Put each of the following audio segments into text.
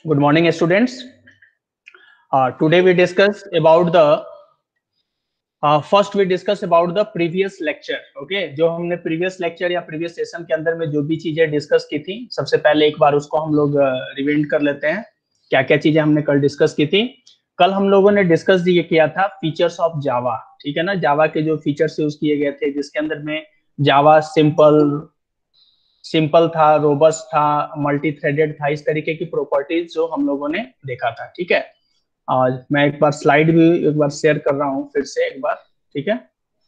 Good morning, students. Today we discuss about the first we discuss about the previous lecture. Okay, जो हमने previous lecture या previous session के अंदर में जो भी चीजें डिस्कस की थी, सबसे पहले एक बार उसको हम लोग रिवाइंड कर लेते हैं। क्या क्या चीजें हमने कल डिस्कस की थी? कल हम लोगों ने डिस्कस ये किया था फीचर्स ऑफ जावा। ठीक है ना, जावा के जो फीचर्स यूज किए गए थे, जिसके अंदर में जावा सिंपल था, रोबस्ट था, मल्टी थ्रेडेड था, इस तरीके की प्रॉपर्टीज जो हम लोगों ने देखा था। ठीक है, आज मैं एक बार स्लाइड भी एक बार शेयर कर रहा हूँ फिर से एक बार। ठीक है,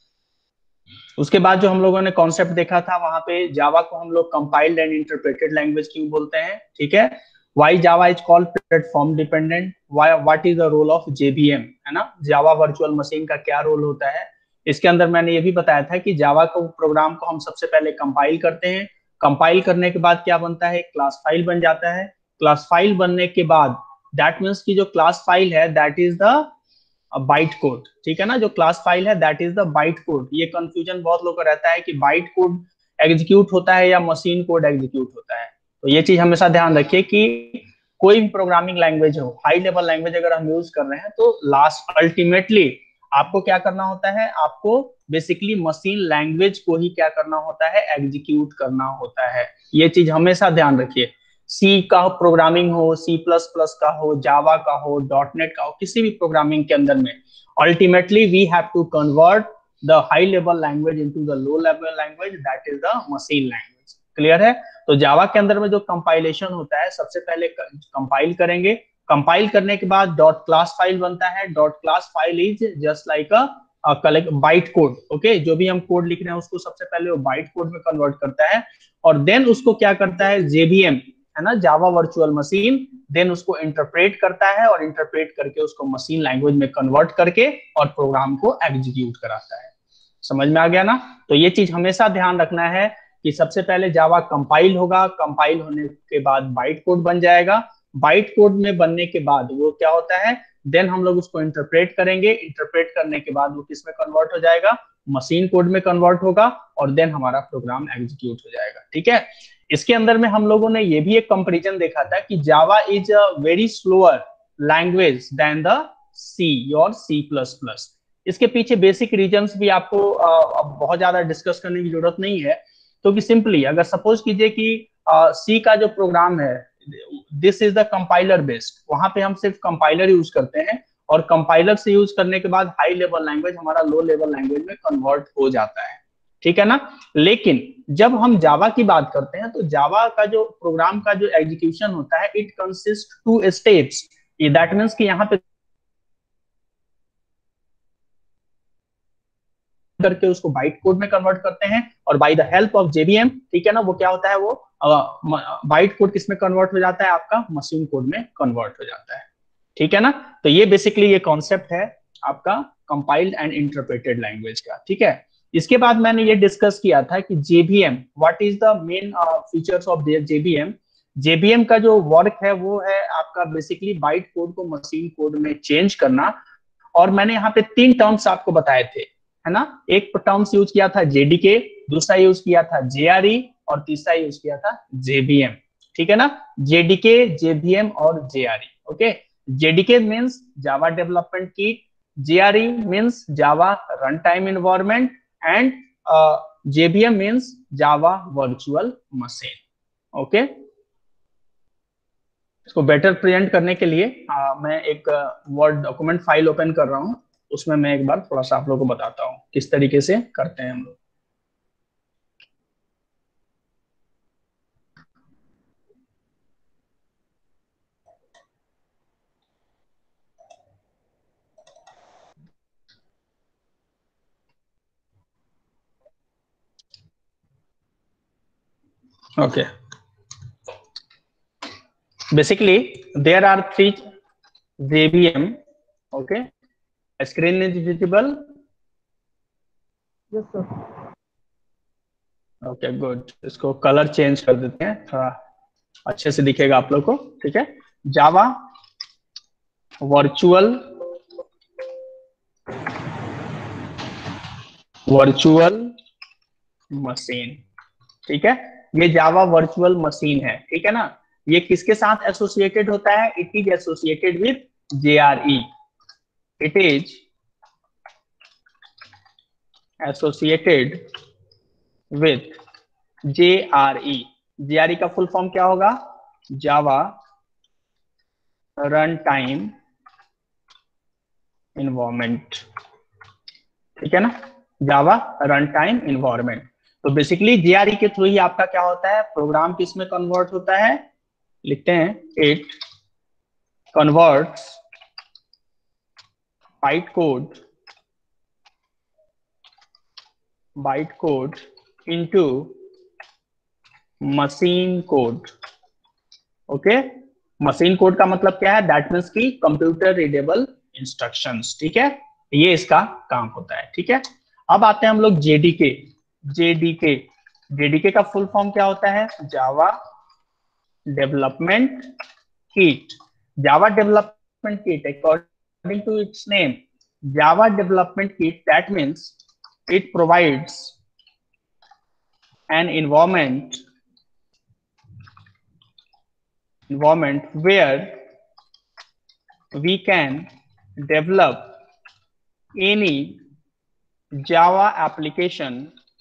उसके बाद जो हम लोगों ने कॉन्सेप्ट देखा था, वहां पे जावा को हम लोग कंपाइल्ड एंड इंटरप्रेटेड लैंग्वेज क्यों बोलते हैं। ठीक है, why Java is called platform dependent, what is the role of JVM, है ना, जावा वर्चुअल मशीन का क्या रोल होता है। इसके अंदर मैंने ये भी बताया था कि जावा को प्रोग्राम को हम सबसे पहले कंपाइल करते हैं। कंपाइल करने के बाद क्या बनता है, क्लास फाइल बन जाता है। क्लास फाइल बनने के बाद दैट मीन्स की जो क्लास फाइल है that is the byte code. ठीक है ना, जो क्लास फाइल है that is the byte code. ये कंफ्यूजन बहुत लोगों को रहता है कि बाइट कोड एग्जीक्यूट होता है या मशीन कोड एग्जीक्यूट होता है। तो ये चीज हमेशा ध्यान रखिए कि कोई भी प्रोग्रामिंग लैंग्वेज हो, हाई लेवल लैंग्वेज अगर हम यूज कर रहे हैं, तो लास्ट अल्टीमेटली आपको क्या करना होता है, आपको बेसिकली मशीन लैंग्वेज को ही क्या करना होता है, एग्जीक्यूट करना होता है। ये चीज हमेशा ध्यान रखिए। सी का प्रोग्रामिंग हो, सी प्लस प्लस का हो, जावा का हो, डॉटनेट का हो, किसी भी प्रोग्रामिंग के अंदर में ultimately we have to convert the high level language into the low level language, that is the machine language. Clear है? तो जावा के अंदर में जो कंपाइलेशन होता है, सबसे पहले कंपाइल करेंगे। कंपाइल करने के बाद डॉट क्लास फाइल बनता है। Dot class file is just like collect byte code. Okay, जो भी हम कोड लिख रहे हैं उसको सबसे पहले वो बाइट कोड में कन्वर्ट करता है, और देन उसको क्या करता है, जेबीएम, है ना, जावा वर्चुअल मशीन, देन उसको इंटरप्रेट करता है, और इंटरप्रेट करके उसको मशीन लैंग्वेज में कन्वर्ट करके और प्रोग्राम को एग्जीक्यूट कराता है। समझ में आ गया ना? तो ये चीज हमेशा ध्यान रखना है कि सबसे पहले जावा कंपाइल होगा, कंपाइल होने के बाद बाइट कोड बन जाएगा। बाइट कोड में बनने के बाद वो क्या होता है, देन हम लोग उसको इंटरप्रेट करेंगे। इंटरप्रेट करने के बाद वो किस में कन्वर्ट हो जाएगा, मशीन कोड में कन्वर्ट होगा, और देन हमारा प्रोग्राम एग्जीक्यूट हो जाएगा। ठीक है, इसके अंदर में हम लोगों ने ये भी एक कंपैरिजन देखा था कि Java is a very slower language than the C और सी प्लस प्लस। इसके पीछे बेसिक रीजंस भी आपको बहुत ज्यादा डिस्कस करने की जरूरत नहीं है, क्योंकि सिंपली अगर सपोज कीजिए कि सी का जो प्रोग्राम है, this is the compiler based, वहां पे हम सिर्फ कंपाइलर यूज करते हैं, और कंपाइलर से यूज करने के बाद हाई लेवल लैंग्वेज हमारा लो लेवल लैंग्वेज में कन्वर्ट हो जाता है। ठीक है ना? लेकिन जब हम जावा की बात करते हैं, तो जावा का जो प्रोग्राम का जो एग्जीक्यूशन होता है, it consist two steps. That means कि यहाँ पे करके उसको बाइट कोड में कन्वर्ट करते हैं, और by the help of JVM, ठीक है ना, वो क्या होता है, वो बाइट कोड किस में कन्वर्ट हो जाता है, आपका मशीन कोड में कन्वर्ट हो जाता है। ठीक है ना? तो ये बेसिकली ये कॉन्सेप्ट है आपका कंपाइल्ड एंड इंटरप्रेटेड लैंग्वेज का। ठीक है, इसके बाद मैंने ये डिस्कस किया था कि JVM, what is the main features of JVM. JVM का जो वर्क है वो है आपका बेसिकली बाइट कोड को मशीन कोड में चेंज करना। और मैंने यहाँ पे 3 टर्म्स आपको बताए थे, है ना। एक टर्म्स यूज किया था जेडीके, दूसरा यूज किया था जेआरई, और तीसरा यूज किया था जेबीएम। ठीक है ना, जेडीके, जेबीएम और JRE. Okay, JDK means Java development kit, JRE means Java run time environment, and JVM means Java virtual machine. Okay, इसको बेटर प्रेजेंट करने के लिए मैं एक वर्ड डॉक्यूमेंट फाइल ओपन कर रहा हूँ, उसमें मैं एक बार थोड़ा सा आप लोगों को बताता हूँ किस तरीके से करते हैं हम लोग। Okay, basically there are 3 JVM. Okay, screen is visible? Yes sir. Okay good, इसको कलर चेंज कर देते हैं, थोड़ा अच्छे से दिखेगा आप लोग को। ठीक है, जावा वर्चुअल मशीन। ठीक है, ये जावा वर्चुअल मशीन है। ठीक है ना, ये किसके साथ एसोसिएटेड होता है? It is associated with JRE, it is associated with JRE। JRE का फुल फॉर्म क्या होगा? जावा रन टाइम इन्वायरमेंट, ठीक है ना, जावा रन टाइम इन्वायरमेंट। तो बेसिकली JRE के थ्रू ही आपका क्या होता है, प्रोग्राम किस में कन्वर्ट होता है? लिखते हैं it converts byte code into machine code. Okay, machine code का मतलब क्या है? दैट मीन्स की कंप्यूटर रीडेबल इंस्ट्रक्शंस, ठीक है, ये इसका काम होता है, ठीक है। अब आते हैं हम लोग JDK। JDK का फुल फॉर्म क्या होता है? Java development kit. Java development kit according to its name, Java development kit, that means it provides an environment where we can develop any Java application.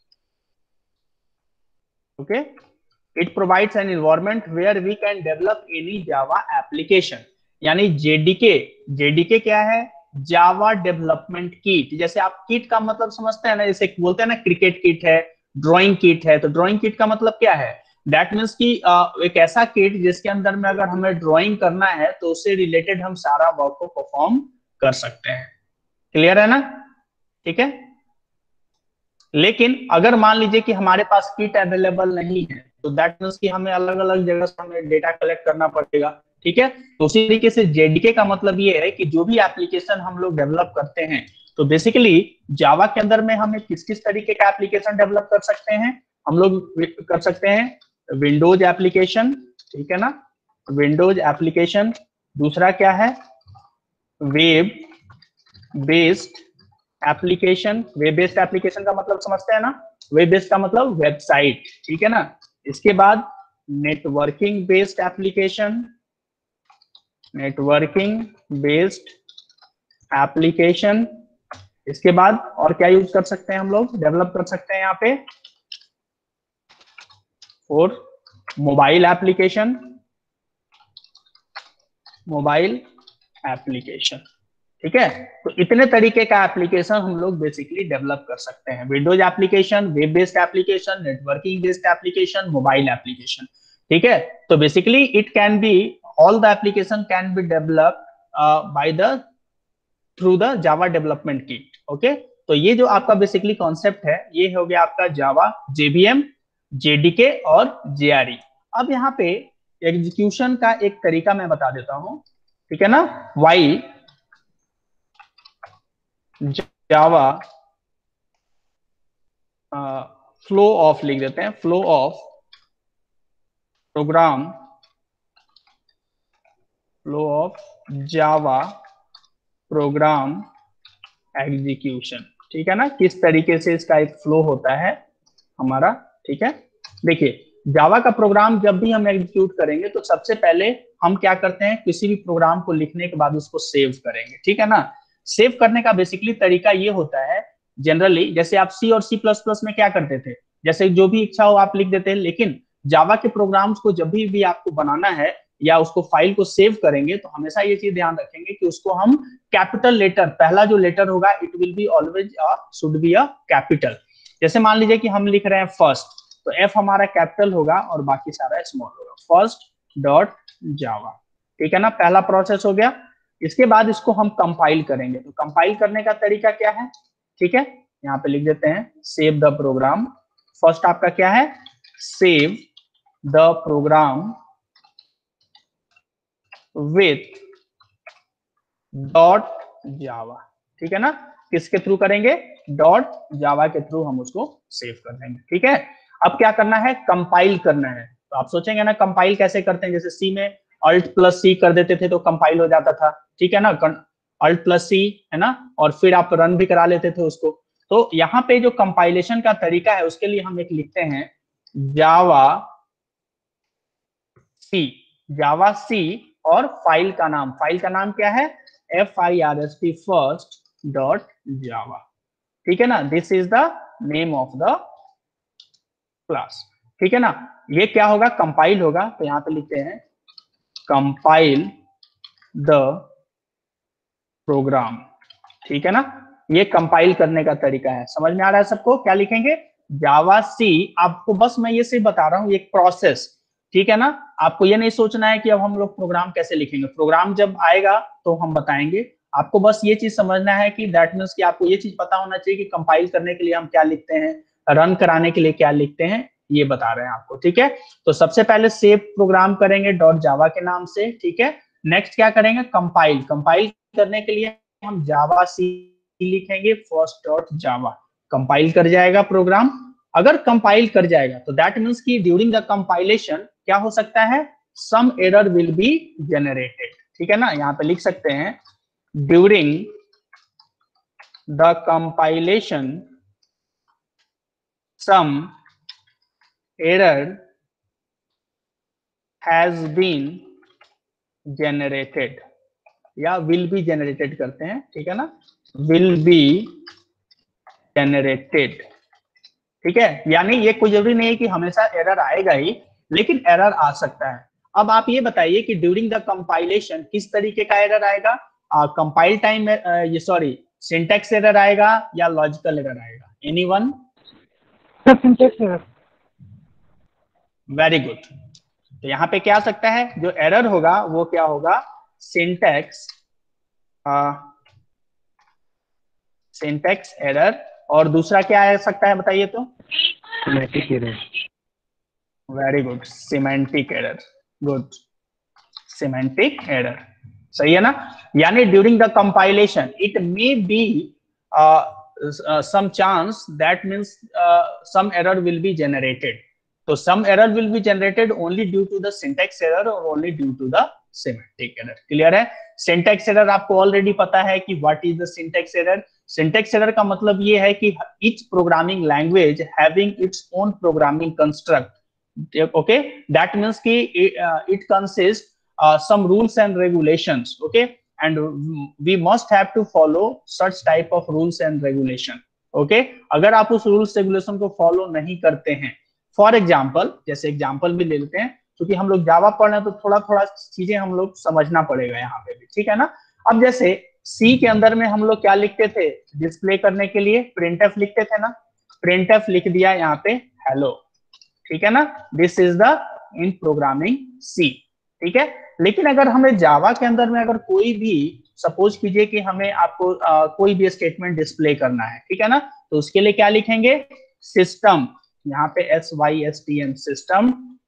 Okay, it provides an environment where we can develop any Java application। यानी JDK क्या है? Java development kit. जैसे आप kit का मतलब समझते हैं ना, जैसे बोलते हैं ना क्रिकेट किट है, ड्राइंग किट है, तो ड्राइंग किट का मतलब क्या है? दैट मीन्स कि एक ऐसा किट जिसके अंदर में अगर हमें ड्राइंग करना है तो उससे रिलेटेड हम सारा वर्क को परफॉर्म कर सकते हैं। क्लियर है ना? ठीक है। लेकिन अगर मान लीजिए कि हमारे पास किट अवेलेबल नहीं है तो दैट मीन्स कि हमें अलग अलग जगह से हमें डेटा कलेक्ट करना पड़ेगा, ठीक है। तो उसी तरीके से JDK का मतलब ये है कि जो भी एप्लीकेशन हम लोग डेवलप करते हैं, तो बेसिकली जावा के अंदर में हमें किस किस तरीके का एप्लीकेशन डेवलप कर सकते हैं? हम लोग कर सकते हैं विंडोज एप्लीकेशन, ठीक है ना, विंडोज एप्लीकेशन। दूसरा क्या है? Web based application. Web based application का मतलब समझते हैं ना, वेब बेस्ड का मतलब वेबसाइट, ठीक है ना। इसके बाद networking based application, networking based application. इसके बाद और क्या यूज कर सकते हैं हम लोग, डेवलप कर सकते हैं यहाँ पे? और मोबाइल एप्लीकेशन, मोबाइल एप्लीकेशन, ठीक है। तो इतने तरीके का एप्लीकेशन हम लोग बेसिकली डेवलप कर सकते हैं। Windows application, web based application, networking based application, mobile application, ठीक है। तो basically it can be, all the application can be developed by the through the Java development kit. Okay, तो ये जो आपका बेसिकली कॉन्सेप्ट है, ये हो गया आपका जावा, JVM, JDK और JRE। अब यहाँ पे एग्जीक्यूशन का एक तरीका मैं बता देता हूं, ठीक है ना। वाई जावा फ्लो ऑफ लिख देते हैं, flow of program, flow of Java program execution, ठीक है ना। किस तरीके से इसका एक फ्लो होता है हमारा, ठीक है। देखिए, जावा का प्रोग्राम जब भी हम एग्जीक्यूट करेंगे तो सबसे पहले हम क्या करते हैं, किसी भी प्रोग्राम को लिखने के बाद उसको सेव करेंगे, ठीक है ना। सेव करने का बेसिकली तरीका ये होता है, जनरली जैसे आप C और C++ में क्या करते थे, जैसे जो भी इच्छा हो आप लिख देते हैं, लेकिन जावा के प्रोग्राम्स को जब भी आपको बनाना है या उसको फाइल को सेव करेंगे तो हमेशा ये चीज ध्यान रखेंगे कि उसको हम कैपिटल लेटर, पहला जो लेटर होगा it will be always should be a capital. जैसे मान लीजिए कि हम लिख रहे हैं फर्स्ट, तो F हमारा कैपिटल होगा और बाकी सारा स्मॉल होगा, फर्स्ट डॉट जावा, ठीक है ना। पहला प्रोसेस हो गया। इसके बाद इसको हम कंपाइल करेंगे, तो कंपाइल करने का तरीका क्या है, ठीक है, यहाँ पे लिख देते हैं सेव द प्रोग्राम। फर्स्ट आपका क्या है, save the program with dot Java, ठीक है ना। किसके थ्रू करेंगे, डॉट जावा के थ्रू हम उसको सेव कर देंगे, ठीक है। अब क्या करना है, कंपाइल करना है। तो आप सोचेंगे ना कंपाइल कैसे करते हैं, जैसे सी में Alt+C कर देते थे तो कंपाइल हो जाता था, ठीक है ना, Alt+C है ना, और फिर आप रन भी करा लेते थे उसको। तो यहाँ पे जो कंपाइलेशन का तरीका है उसके लिए हम एक लिखते हैं जावा सी, जावा सी और फाइल का नाम क्या है, FIRST फर्स्ट डॉट जावा, ठीक है ना, this is the name of the class, ठीक है ना। ये क्या होगा, कंपाइल होगा, तो यहाँ पे लिखते हैं कंपाइल द प्रोग्राम, ठीक है ना। ये कंपाइल करने का तरीका है, समझ में आ रहा है सबको, क्या लिखेंगे जावा सी। आपको बस मैं ये सिर्फ बता रहा हूँ एक प्रोसेस, ठीक है ना। आपको ये नहीं सोचना है कि अब हम लोग प्रोग्राम कैसे लिखेंगे, प्रोग्राम जब आएगा तो हम बताएंगे। आपको बस ये चीज समझना है कि दैट मीन्स कि आपको ये चीज पता होना चाहिए कि कंपाइल करने के लिए हम क्या लिखते हैं, रन कराने के लिए क्या लिखते हैं, ये बता रहे हैं आपको, ठीक है। तो सबसे पहले सेव प्रोग्राम करेंगे डॉट जावा के नाम से, ठीक है। नेक्स्ट क्या करेंगे, कंपाइल, कंपाइल करने के लिए हम जावा सी लिखेंगे फर्स्ट डॉट जावा, कंपाइल कर जाएगा प्रोग्राम। अगर कंपाइल कर जाएगा तो दैट मीन्स कि ड्यूरिंग द कंपाइलेशन क्या हो सकता है, some error will be generated, ठीक है ना। यहाँ पे लिख सकते हैं during the compilation some error has been generated, या विल बी जनरेटेड करते हैं, ठीक है ना, विल बी जनरेटेड, ठीक है। यानी ये कोई जरूरी नहीं है कि हमेशा एरर आएगा ही, लेकिन एरर आ सकता है। अब आप ये बताइए कि ड्यूरिंग द कंपाइलेशन किस तरीके का एरर आएगा, कंपाइल टाइम ये सॉरी सिंटैक्स एरर आएगा या लॉजिकल एरर आएगा, anyone? Syntax error. Very good. तो यहाँ पे क्या आ सकता है, जो एरर होगा वो क्या होगा, सिंटैक्स सिंटैक्स एरर। और दूसरा क्या आ सकता है बताइए तो? Semantic error. Very good, semantic error, good, semantic error, सही है ना। यानी during the compilation it may be some chance, that means some error will be generated. So some error will be generated only due to the syntax error or only due to the semantic error. Clear है? Syntax error आपको already पता है कि what is the syntax error. Syntax error का मतलब ये है कि each programming language having its own programming construct. Okay, that means कि it consists some rules and regulations. Okay, and we must have to follow such type of rules and regulation. Okay, अगर आप उस rules regulation को follow नहीं करते हैं, for example, जैसे example भी ले लेते हैं, क्योंकि हम लोग जावा पढ़ रहे हैं तो थोड़ा थोड़ा चीजें हम लोग समझना पड़ेगा यहाँ पे भी, ठीक है ना। अब जैसे सी के अंदर में हम लोग क्या लिखते थे, डिस्प्ले करने के लिए printf लिखते थे ना, printf लिख दिया यहाँ पे हेलो, ठीक है ना, this is the in programming C, ठीक है। लेकिन अगर हमें जावा के अंदर में अगर कोई भी, सपोज कीजिए कि हमें आपको कोई भी स्टेटमेंट डिस्प्ले करना है, ठीक है ना, तो उसके लिए क्या लिखेंगे, सिस्टम, यहाँ पे SYSTM, system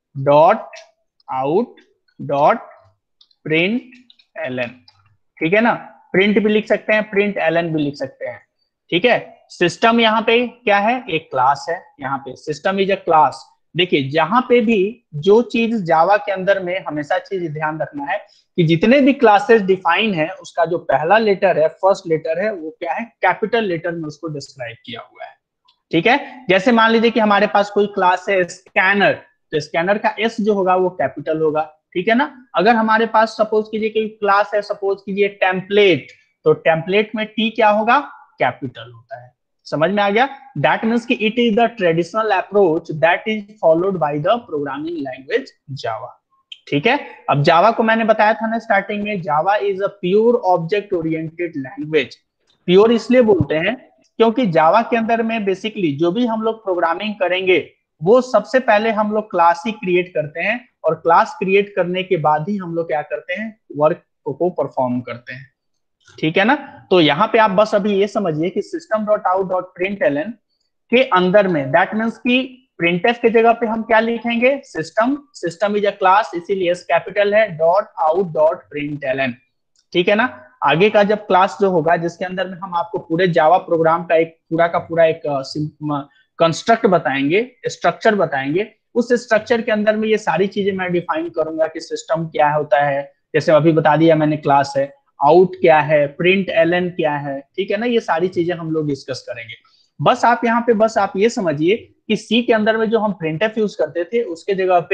dot out dot print ln, ठीक है ना, प्रिंट भी लिख सकते हैं, प्रिंट एलन भी लिख सकते हैं, ठीक है। सिस्टम यहाँ पे क्या है, एक क्लास है, यहाँ पे सिस्टम इज अ क्लास। देखिए जहां पे भी जो चीज जावा के अंदर में हमेशा चीज ध्यान रखना है कि जितने भी क्लासेस डिफाइन है उसका जो पहला लेटर है, फर्स्ट लेटर है, वो क्या है, कैपिटल लेटर में उसको डिस्क्राइब किया हुआ है, ठीक है। जैसे मान लीजिए कि हमारे पास कोई क्लास है स्कैनर, तो स्कैनर का एस जो होगा वो कैपिटल होगा, ठीक है ना। अगर हमारे पास सपोज कीजिए कोई क्लास है, सपोज कीजिए टेम्पलेट, तो टेम्पलेट में टी क्या होगा, कैपिटल होता है, समझ में आ गया। दैट मीन्स कि it is the traditional approach that is followed by the programming language Java, ठीक है। अब जावा को मैंने बताया था ना स्टार्टिंग में, Java is a pure object oriented language. Pure इसलिए बोलते हैं क्योंकि जावा के अंदर में बेसिकली जो भी हम लोग प्रोग्रामिंग करेंगे वो सबसे पहले हम लोग क्लास ही क्रिएट करते हैं, और क्लास क्रिएट करने के बाद ही हम लोग क्या करते हैं, वर्क को परफॉर्म करते हैं, ठीक है ना। तो यहाँ पे आप बस अभी ये समझिए कि system dot out dot print ln के अंदर में दैट मीन्स की प्रिंटफ के जगह पे हम क्या लिखेंगे, system, system is a class, इसीलिए एस कैपिटल है, dot out dot print ln, ठीक है ना। आगे का जब क्लास जो होगा जिसके अंदर में हम आपको पूरे जावा प्रोग्राम का एक पूरा का पूरा एक कंस्ट्रक्ट बताएंगे, स्ट्रक्चर बताएंगे, उस स्ट्रक्चर के अंदर में ये सारी चीजें मैं डिफाइन करूंगा कि सिस्टम क्या होता है, जैसे अभी बता दिया मैंने क्लास है, आउट क्या है, प्रिंट एलन क्या है, ठीक है ना, ये सारी चीजें हम लोग डिस्कस करेंगे। बस आप यहाँ पे बस आप ये समझिए कि सी के अंदर में जो हम प्रिंटफ यूज करते थे उसके जगह पे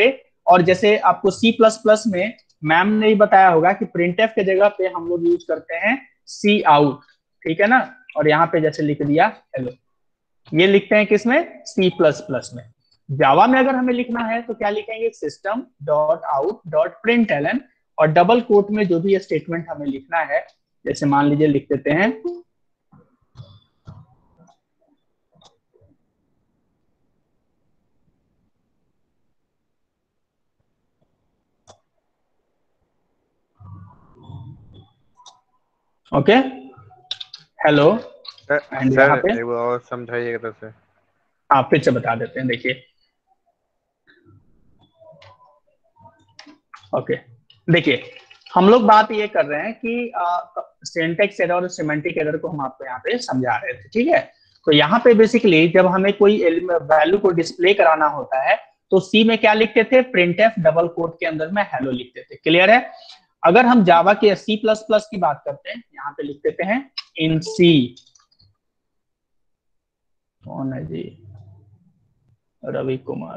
और जैसे आपको C++ में मैम ने ही बताया होगा कि प्रिंटफ के जगह पे हम लोग यूज करते हैं सी आउट, ठीक है ना। और यहाँ पे जैसे लिख दिया हेलो, ये लिखते हैं किसमें, C++ में। जावा में अगर हमें लिखना है तो क्या लिखेंगे, system dot out dot println, और डबल कोट में जो भी स्टेटमेंट हमें लिखना है, जैसे मान लीजिए लिख देते हैं ओके हेलो, एंड यहाँ पे सर वो और समझाइएगा तो सर। हाँ फिर से बता देते हैं, देखिए ओके, देखिए हम लोग बात ये कर रहे हैं कि सिंटैक्स एरर और सिमेंटिक एरर को हम आपको यहाँ पे समझा रहे थे, ठीक है। तो यहाँ पे बेसिकली जब हमें कोई वैल्यू को डिस्प्ले कराना होता है तो सी में क्या लिखते थे, प्रिंटफ डबल कोट के अंदर में हेलो लिखते थे, क्लियर है। अगर हम जावा के C++ की बात करते हैं, यहाँ पे लिख देते हैं इन सी, कौन है जी, Ravi Kumar,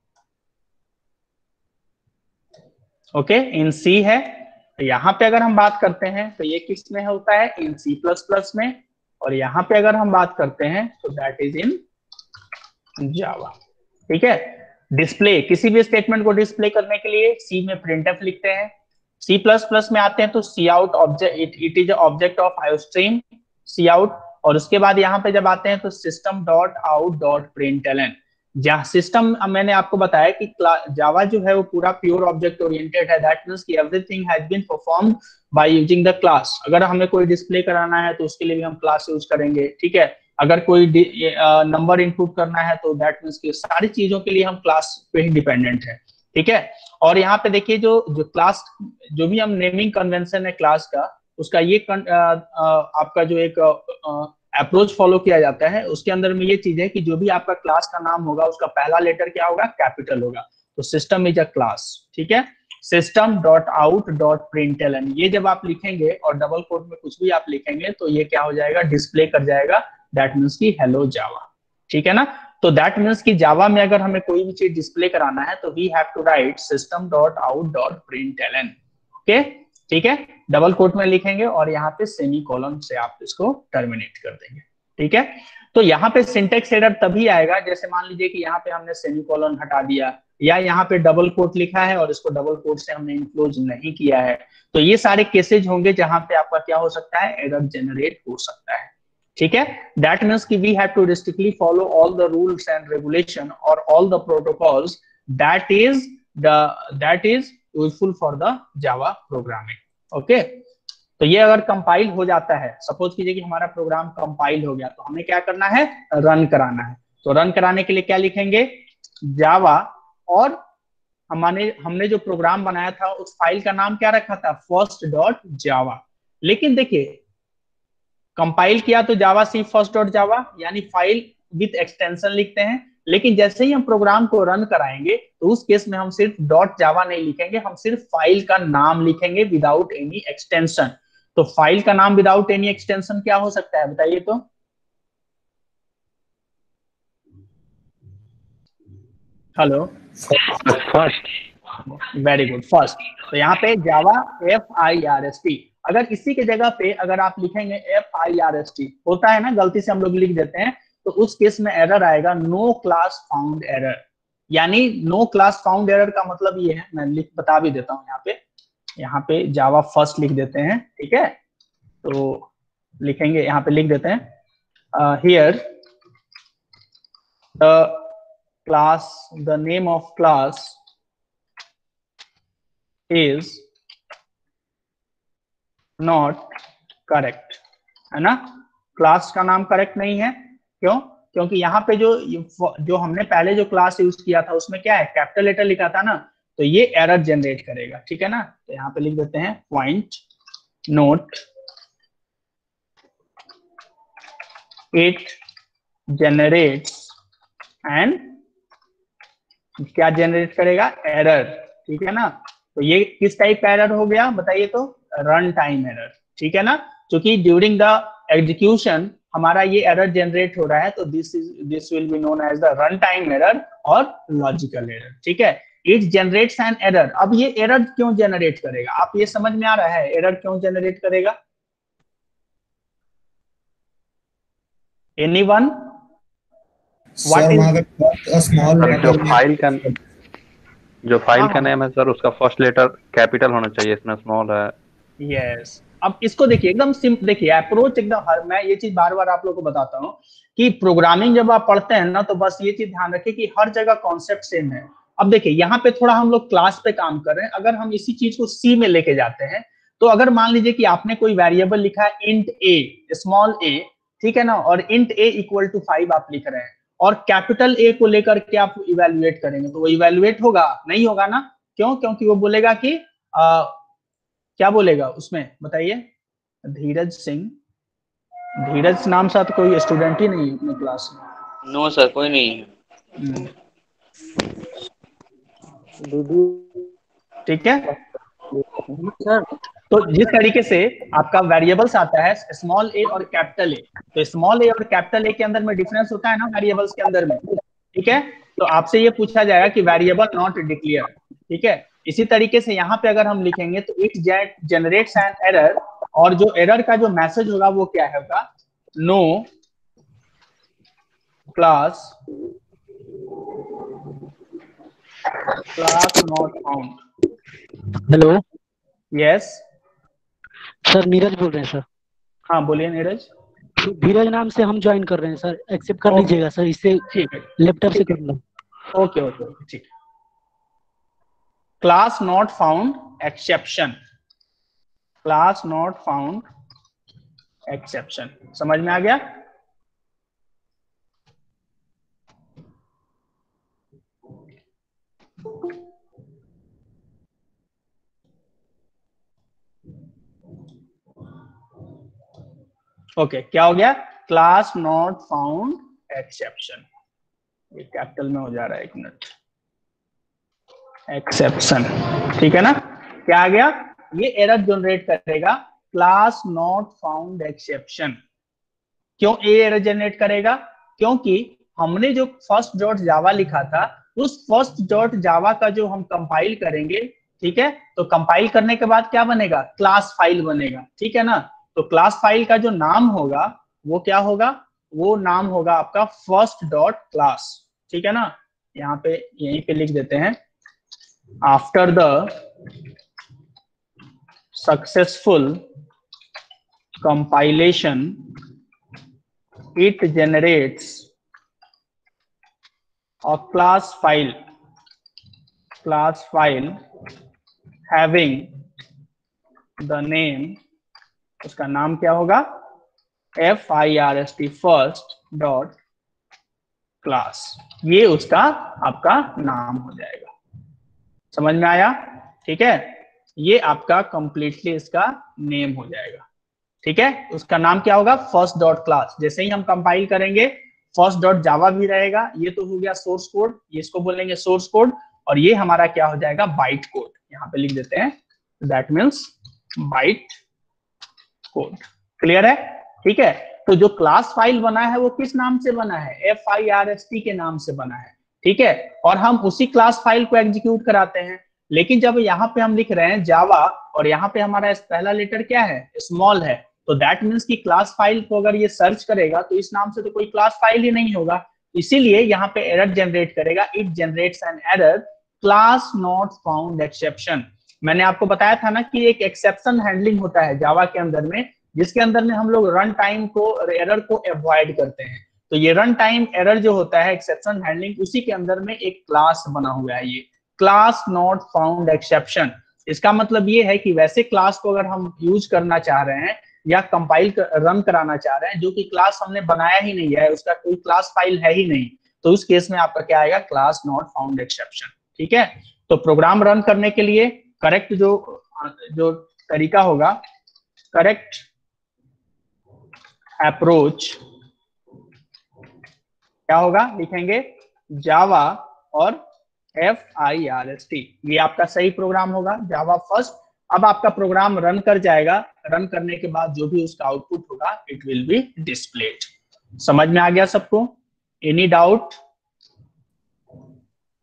okay in C है। यहाँ पे अगर हम बात करते हैं तो ये किस में होता है, इन C++ में, और यहाँ पे अगर हम बात करते हैं तो दैट इज इन जावा, ठीक है। डिस्प्ले, किसी भी स्टेटमेंट को डिस्प्ले करने के लिए सी में प्रिंटफ लिखते हैं, C++ में आते हैं तो C out object, it is object of iostream C out, और उसके बाद यहाँ पे जब आते हैं तो system dot out dot println. जहाँ सिस्टम मैंने आपको बताया कि जावा जो है वो पूरा प्योर ऑब्जेक्ट ओरिएंटेड है, दैट मींस कि everything has been performed by using the class. अगर हमें कोई डिस्प्ले कराना है तो उसके लिए भी हम क्लास यूज करेंगे, ठीक है। अगर कोई नंबर इनपुट करना है तो दैट मींस कि सारी चीजों के लिए हम क्लास पे ही डिपेंडेंट है, ठीक है। और यहाँ पे देखिए जो जो क्लास, जो भी हम नेमिंग कन्वेंशन है क्लास का, उसका ये आपका जो एक अप्रोच फॉलो किया जाता है, उसके अंदर में ये चीज है कि जो भी आपका क्लास का नाम होगा उसका पहला लेटर क्या होगा, कैपिटल होगा। तो सिस्टम इज अ क्लास, ठीक है। System dot out dot println, ये जब आप लिखेंगे और डबल कोट में कुछ भी आप लिखेंगे तो ये क्या हो जाएगा, डिस्प्ले कर जाएगा, दैट मीन्स की हेलो जावा, ठीक है ना। तो दैट मीन्स कि जावा में अगर हमें कोई भी चीज डिस्प्ले कराना है तो we have to write system dot out dot println, okay, ठीक है। डबल कोट में लिखेंगे और यहाँ पे सेमी कॉलन से आप इसको टर्मिनेट कर देंगे, ठीक है। तो यहाँ पे सिंटेक्स एरर तभी आएगा जैसे मान लीजिए कि यहाँ पे हमने सेमी कॉलन हटा दिया, या यहाँ पे डबल कोट लिखा है और इसको डबल कोट से हमने इनक्लोज नहीं किया है, तो ये सारे केसेज होंगे जहां पे आपका क्या हो सकता है, एरर जनरेट हो सकता है, ठीक है। दैट मीन्स कि we have to strictly follow all the rules and regulation और all the protocols that is useful for the Java programming, okay. तो ये अगर कंपाइल हो जाता है, सपोज कीजिए कि हमारा प्रोग्राम कंपाइल हो गया, तो हमें क्या करना है, रन कराना है। तो रन कराने के लिए क्या लिखेंगे, जावा, और हमने जो प्रोग्राम बनाया था उस फाइल का नाम क्या रखा था, फर्स्ट डॉट जावा। लेकिन देखिए कंपाइल किया तो जावा सी फर्स्ट डॉट जावा, यानी फाइल विथ एक्सटेंशन लिखते हैं, लेकिन जैसे ही हम प्रोग्राम को रन कराएंगे तो उस केस में हम सिर्फ डॉट जावा नहीं लिखेंगे, हम सिर्फ फाइल का नाम लिखेंगे विदाउट एनी एक्सटेंशन। तो फाइल का नाम विदाउट एनी एक्सटेंशन क्या हो सकता है, बताइए तो। Hello, first, very good, first. तो यहाँ पे जावा FIRST, अगर इसी के जगह पे अगर आप लिखेंगे FIRST, होता है ना गलती से हम लोग लिख देते हैं, तो उस केस में एरर आएगा नो क्लास फाउंड एरर। यानी नो क्लास फाउंड एरर का मतलब ये है, मैं बता भी देता हूँ, यहाँ पे जावा फर्स्ट लिख देते हैं, ठीक है। तो लिखेंगे, यहाँ पे लिख देते हैं here the class, the name of class is not correct, है ना। क्लास का नाम करेक्ट नहीं है, क्यों, क्योंकि यहाँ पे जो हमने पहले जो क्लास यूज किया था उसमें क्या है, कैपिटल लेटर लिखा था ना, तो ये एरर जनरेट करेगा, ठीक है ना। तो यहाँ पे लिख देते हैं point note it generates, and क्या जनरेट करेगा, एरर, ठीक है ना। तो ये किस टाइप का एरर हो गया बताइए तो, रन टाइम एरर, ठीक है ना। क्योंकि ड्यूरिंग द एग्जीक्यूशन हमारा ये एरर जनरेट हो रहा है, तो this will be known as the run time error और लॉजिकल एरर, ठीक है। It generates an error. अब ये एरर क्यों जनरेट करेगा, आप ये समझ में आ रहा है एरर क्यों जनरेट करेगा? एनीवन? What sir is? वहाँ पे स्मॉल सर लेटर में जो फाइल का हाँ, नेम है सर, उसका फर्स्ट लेटर कैपिटल होना चाहिए, इसमें स्मॉल है। यस। अब इसको देखिए, एकदम सिंपल देखिए अप्रोच एकदम हर, मैं ये चीज बार बार आप लोगों को बताता हूँ कि प्रोग्रामिंग जब आप पढ़ते हैं ना, तो बस ये चीज ध्यान रखिए कि हर जगह कॉन्सेप्ट सेम है। अब देखिए यहाँ पे थोड़ा हम लोग क्लास पे काम कर रहे हैं, अगर हम इसी चीज को सी में लेके जाते हैं, तो अगर मान लीजिए कि आपने कोई वेरिएबल लिखा है इंट ए, स्मॉल ए, ठीक है ना, और इंट ए इक्वल टू 5 आप लिख रहे हैं, और कैपिटल ए को लेकर के आप इवेल्युएट करेंगे, तो वो इवेल्युएट होगा? नहीं होगा ना। क्यों? क्योंकि वो बोलेगा कि क्या बोलेगा उसमें बताइए? धीरज सिंह, धीरज नाम साथ कोई स्टूडेंट ही नहीं है अपने क्लास में। नो सर, कोई नहीं है। ठीक है। सर तो जिस तरीके से आपका वेरिएबल्स आता है स्मॉल ए और कैपिटल ए, तो स्मॉल ए और कैपिटल ए के अंदर में डिफरेंस होता है ना वेरिएबल्स के अंदर में, ठीक है। तो आपसे ये पूछा जाएगा कि वेरिएबल नॉट डिक्लेयर, ठीक है। इसी तरीके से यहाँ पे अगर हम लिखेंगे तो इट जनरेट्स एन एरर, और जो एरर का जो मैसेज होगा वो क्या होगा? No class not found. Hello yes sir, Neeraj बोल रहे हैं सर। हाँ बोलिए नीरज। धीरज नाम से हम ज्वाइन कर रहे हैं सर, एक्सेप्ट कर लीजिएगा सर, इससे ठीक है, लैपटॉप से कर लो। ओके ओके ठीक। Class not found exception, class not found exception, समझ में आ गया? ओके क्या हो गया? क्लास नॉट फाउंड एक्सेप्शन, ये कैपिटल में हो जा रहा है, एक मिनट, एक्सेप्शन, ठीक है ना। क्या आ गया? ये एरर जनरेट करेगा क्लास नॉट फाउंड एक्सेप्शन। क्यों ये एरर जनरेट करेगा? क्योंकि हमने जो फर्स्ट डॉट जावा लिखा था, उस फर्स्ट डॉट जावा का जो हम कंपाइल करेंगे, ठीक है, तो कंपाइल करने के बाद क्या बनेगा? क्लास फाइल बनेगा, ठीक है ना। तो क्लास फाइल का जो नाम होगा वो क्या होगा? वो नाम होगा आपका फर्स्ट डॉट क्लास, ठीक है ना। यहाँ पे यहीं पे लिख देते हैं, after the successful compilation it generates a class file having the name, उसका नाम क्या होगा? first first dot class, ये उसका आपका नाम हो जाएगा। समझ में आया? ठीक है, ये आपका कंप्लीटली इसका नेम हो जाएगा, ठीक है। उसका नाम क्या होगा? First dot class. जैसे ही हम कंपाइल करेंगे फर्स्ट डॉट जावा भी रहेगा, ये तो हो गया सोर्स कोड, ये इसको बोलेंगे सोर्स कोड, और ये हमारा क्या हो जाएगा? Byte code. यहाँ पे लिख देते हैं, that means byte code. Clear है? ठीक है। तो जो क्लास फाइल बना है वो किस नाम से बना है? FIRST के नाम से बना है, ठीक है। और हम उसी क्लास फाइल को एग्जीक्यूट कराते हैं। लेकिन जब यहाँ पे हम लिख रहे हैं जावा, और यहाँ पे हमारा पहला लेटर क्या है? स्मॉल है, तो दैट मीन्स कि क्लास फाइल को अगर ये सर्च करेगा तो इस नाम से तो कोई क्लास फाइल ही नहीं होगा, इसीलिए यहाँ पे एरर जनरेट करेगा। It generates an error class not found exception. मैंने आपको बताया था ना कि एक एक्सेप्शन हैंडलिंग होता है जावा के अंदर में, जिसके अंदर में हम लोग रन टाइम को, एरर को अवॉइड करते हैं। तो ये रन टाइम एरर जो होता है, एक्सेप्शन हैंडलिंग, उसी के अंदर में एक क्लास बना हुआ है, ये क्लास नॉट फाउंड एक्सेप्शन। इसका मतलब ये है कि वैसे क्लास को अगर हम यूज करना चाह रहे हैं या कंपाइल रन कराना चाह रहे हैं, जो कि क्लास हमने बनाया ही नहीं है, उसका कोई क्लास फाइल है ही नहीं, तो उस केस में आपका क्या आएगा? क्लास नॉट फाउंड एक्सेप्शन, ठीक है। तो प्रोग्राम रन करने के लिए करेक्ट जो तरीका होगा, करेक्ट अप्रोच क्या होगा? लिखेंगे जावा और FIRST, ये आपका सही प्रोग्राम होगा, जावा फर्स्ट। अब आपका प्रोग्राम रन कर जाएगा, रन करने के बाद जो भी उसका आउटपुट होगा इट विल बी डिस्प्लेड। समझ में आ गया सबको? Any doubt?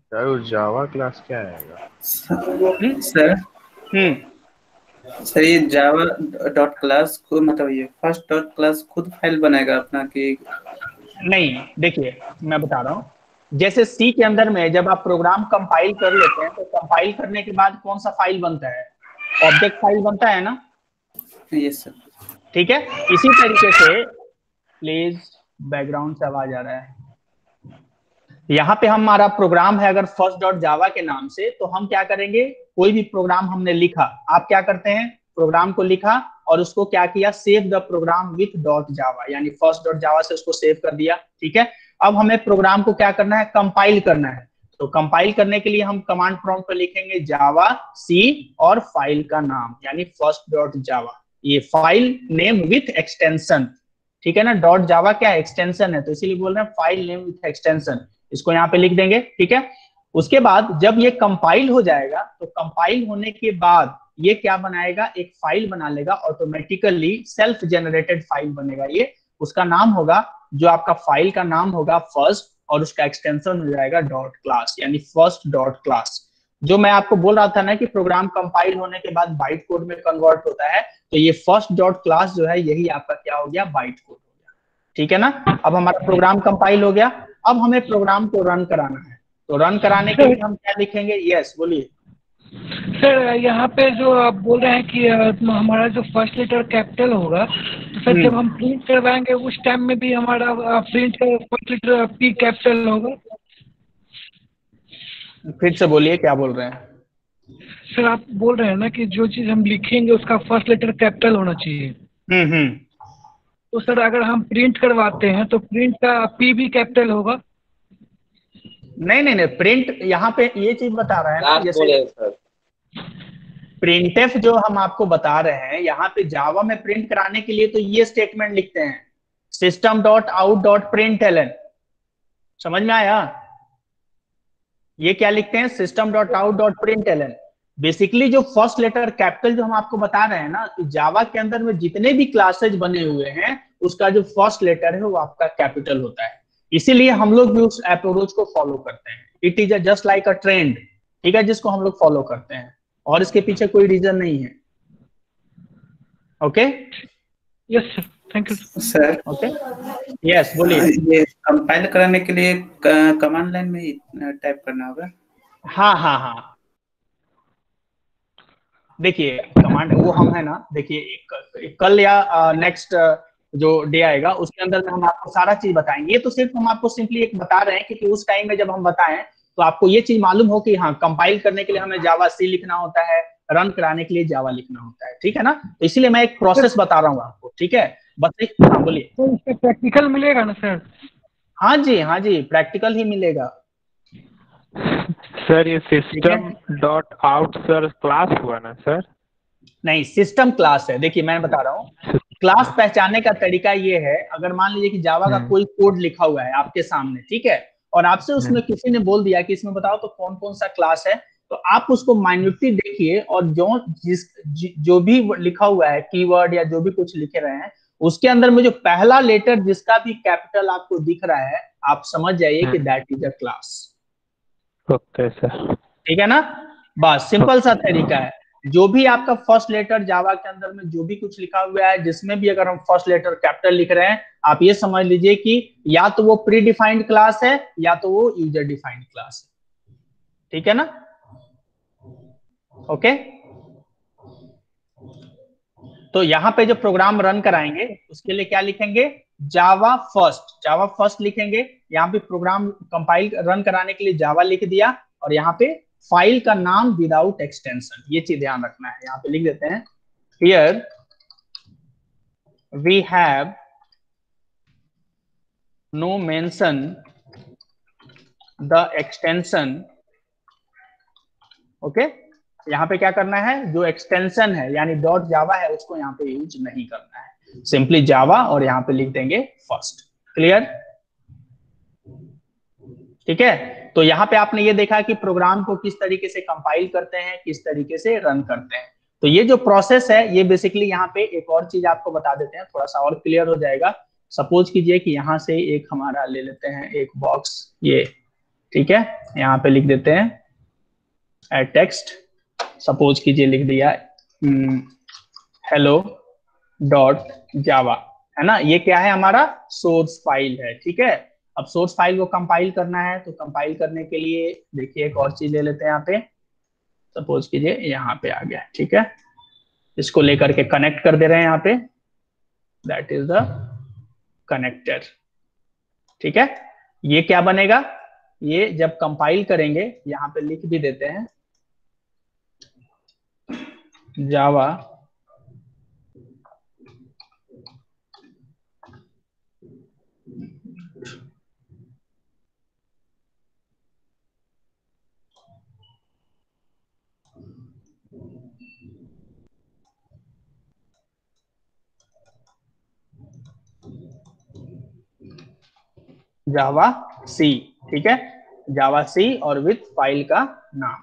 यार वो जावा क्लास क्या आएगा? सर हम्म सर ये जावा डॉट क्लास को मतलब ये फर्स्ट डॉट क्लास खुद फाइल बनाएगा अपना कि? नहीं, देखिए मैं बता रहा हूँ, जैसे सी के अंदर में जब आप प्रोग्राम कंपाइल कर लेते हैं तो कंपाइल करने के बाद कौन सा फाइल बनता है? ऑब्जेक्ट फाइल बनता है ना, यस सर। ठीक है। इसी तरीके से, प्लीज बैकग्राउंड से आवाज आ रहा है, यहाँ पे हमारा प्रोग्राम है अगर फर्स्ट डॉट जावा के नाम से, तो हम क्या करेंगे, कोई भी प्रोग्राम हमने लिखा, आप क्या करते हैं, प्रोग्राम को लिखा और उसको क्या किया, save the program with dot Java, यानी फर्स्ट डॉट जावा से उसको सेव कर दिया, ठीक है। अब हमें प्रोग्राम को क्या करना है, कंपाइल करना है। तो कंपाइल करने के लिए हम कमांड प्रॉम्प्ट पर लिखेंगे जावा सी और फाइल का नाम यानी फर्स्ट डॉट जावा, ये फाइल नेम विथ एक्सटेंशन, ठीक है ना। डॉट जावा क्या एक्सटेंशन है, तो इसीलिए बोल रहे हैं फाइल नेम विथ एक्सटेंशन, इसको यहाँ पे लिख देंगे, ठीक है। उसके बाद जब ये कंपाइल हो जाएगा तो कंपाइल होने के बाद ये क्या बनाएगा, एक फाइल बना लेगा ऑटोमेटिकली, सेल्फ जनरेटेड फाइल बनेगा ये, उसका नाम होगा, जो आपका फाइल का नाम होगा फर्स्ट और उसका एक्सटेंशन हो जाएगा डॉट क्लास यानी फर्स्ट डॉट क्लास। जो मैं आपको बोल रहा था ना कि प्रोग्राम कंपाइल होने के बाद बाइट कोड में कन्वर्ट होता है, तो ये फर्स्ट डॉट क्लास जो है यही आपका क्या हो गया, बाइट कोड हो गया, ठीक है ना। अब हमारा प्रोग्राम कंपाइल हो गया, अब हमें प्रोग्राम को रन कराना है, तो रन कराने के लिए हम क्या लिखेंगे, यस बोलिए सर यहाँ पे जो आप बोल रहे हैं कि हमारा जो फर्स्ट लेटर कैपिटल होगा, तो सर जब हम प्रिंट करवाएंगे उस टाइम में भी हमारा print first letter P capital होगा? फिर से बोलिए क्या बोल रहे हैं। सर आप बोल रहे हैं ना कि जो चीज हम लिखेंगे उसका फर्स्ट लेटर कैपिटल होना चाहिए। हम्म। तो सर अगर हम प्रिंट करवाते हैं तो प्रिंट का पी भी कैपिटल होगा? नहीं, प्रिंट यहाँ पे ये चीज बता रहा है ना, आप जैसे बोले सर। प्रिंटफ जो हम आपको बता रहे हैं, यहाँ पे जावा में प्रिंट कराने के लिए तो ये स्टेटमेंट लिखते हैं, system dot out dot print Elon, समझ में आया? ये क्या लिखते हैं, system dot out dot print Elon. Basically जो फर्स्ट लेटर कैपिटल जो हम आपको बता रहे हैं ना, कि जावा के अंदर में जितने भी क्लासेज बने हुए हैं उसका जो फर्स्ट लेटर है वो आपका कैपिटल होता है, इसीलिए हम लोग भी उस अप्रोच को फॉलो करते हैं। It is just like a trend, ठीक है, जिसको हम लोग फॉलो करते हैं और इसके पीछे कोई रीजन नहीं है। Okay, yes sir, thank you sir. Okay, yes बोलिए। ये कंपाइल कराने के लिए कमांड लाइन में ही टाइप करना होगा? हाँ, देखिए कमांड वो हम है ना, देखिए एक कल या नेक्स्ट जो डे आएगा उसके अंदर में हम आपको सारा चीज बताएंगे। ये तो सिर्फ हम आपको सिंपली एक बता रहे हैं कि उस टाइम में जब हम बताएं तो आपको ये चीज मालूम हो कि हाँ, कंपाइल करने के लिए हमें जावा सी लिखना होता है, रन कराने के लिए जावा लिखना होता है, ठीक है ना। तो इसीलिए मैं एक प्रोसेस बता रहा हूँ आपको, ठीक है। बस एक, हाँ बोलिए। सर, इसका प्रैक्टिकल मिलेगा ना सर? हाँ जी, प्रैक्टिकल ही मिलेगा सर ये system dot out sir class हुआ ना सर? नहीं, सिस्टम क्लास है। देखिए मैं बता रहा हूँ, क्लास पहचानने का तरीका ये है, अगर मान लीजिए कि जावा का कोई कोड लिखा हुआ है आपके सामने, ठीक है, और आपसे उसमें किसी ने बोल दिया कि इसमें बताओ तो कौन कौन सा क्लास है, तो आप उसको माइन्यूटली देखिए और जो भी लिखा हुआ है कीवर्ड या जो भी कुछ लिखे रहे हैं उसके अंदर में जो पहला लेटर जिसका भी कैपिटल आपको दिख रहा है, आप समझ जाइए कि that is a class. Okay sir, ठीक है ना, बस सिंपल सा तरीका है। जो भी आपका फर्स्ट लेटर जावा के अंदर में जो भी कुछ लिखा हुआ है, जिसमें भी अगर हम फर्स्ट लेटर कैपिटल लिख रहे हैं, आप ये समझ लीजिए कि या तो वो प्री डिफाइंड क्लास है या तो वो यूजर डिफाइंड क्लास है, ठीक है ना। ओके, तो यहां पे जो प्रोग्राम रन कराएंगे उसके लिए क्या लिखेंगे, जावा फर्स्ट लिखेंगे। यहाँ पे प्रोग्राम कंपाइल रन कराने के लिए जावा लिख दिया और यहाँ पे फाइल का नाम विदाउट एक्सटेंशन, ये चीज ध्यान रखना है। यहाँ पे लिख देते हैं, here we have no mention the extension. Okay, यहाँ पे क्या करना है, जो एक्सटेंशन है यानी डॉट जावा है उसको यहाँ पे यूज नहीं करना है, सिंपली जावा और यहाँ पे लिख देंगे फर्स्ट। क्लियर, ठीक है। तो यहाँ पे आपने ये देखा कि प्रोग्राम को किस तरीके से कंपाइल करते हैं, किस तरीके से रन करते हैं। तो ये जो प्रोसेस है ये बेसिकली यहाँ पे एक और चीज आपको बता देते हैं, थोड़ा सा और क्लियर हो जाएगा। सपोज कीजिए कि यहाँ से एक हमारा ले लेते हैं एक बॉक्स, ये ठीक है, यहाँ पे लिख देते हैं एड टेक्स्ट, सपोज कीजिए लिख दिया हेलो डॉट जावा, है ना, ये क्या है हमारा सोर्स फाइल है। ठीक है, अब सोर्स फाइल को कंपाइल करना है, तो कंपाइल करने के लिए देखिए एक और चीज ले लेते हैं यहाँ पे, सपोज कीजिए यहाँ पे आ गया। ठीक है, इसको लेकर के कनेक्ट कर दे रहे हैं यहाँ पे, दैट इज द कनेक्टर। ठीक है, ये क्या बनेगा, ये जब कंपाइल करेंगे यहाँ पे लिख भी देते हैं जावा जावा सी। ठीक है, जावा सी और विथ फाइल का नाम,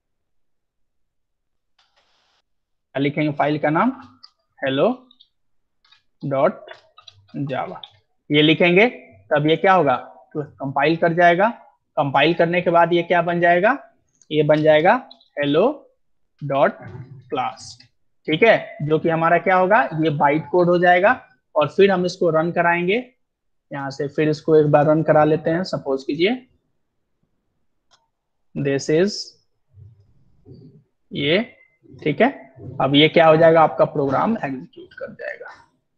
क्या लिखेंगे फाइल का नाम, हेलो डॉट जावा, ये लिखेंगे, तब ये क्या होगा, तो कंपाइल कर जाएगा। कंपाइल करने के बाद ये क्या बन जाएगा, ये बन जाएगा हेलो डॉट क्लास। ठीक है, जो कि हमारा क्या होगा, ये बाइट कोड हो जाएगा, और फिर हम इसको रन कराएंगे यहाँ से, फिर इसको एक बार रन करा लेते हैं, सपोज कीजिए दिस इज ये। ठीक है, अब ये क्या हो जाएगा, आपका प्रोग्राम एग्जीक्यूट कर जाएगा।